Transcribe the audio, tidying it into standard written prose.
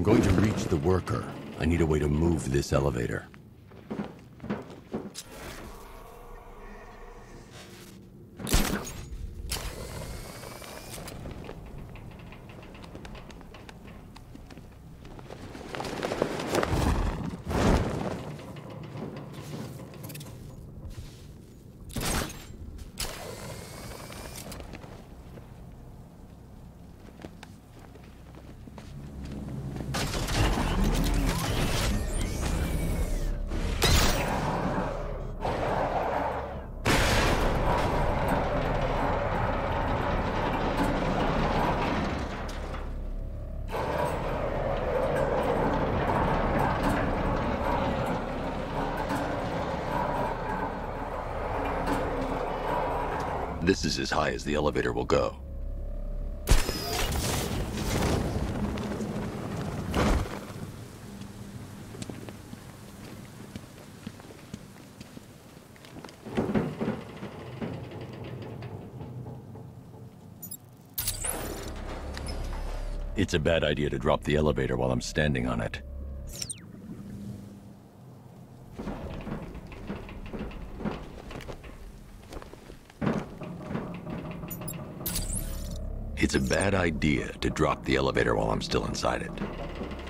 I'm going to reach the worker, I need a way to move this elevator. This is as high as the elevator will go. It's a bad idea to drop the elevator while I'm standing on it. It's a bad idea to drop the elevator while I'm still inside it.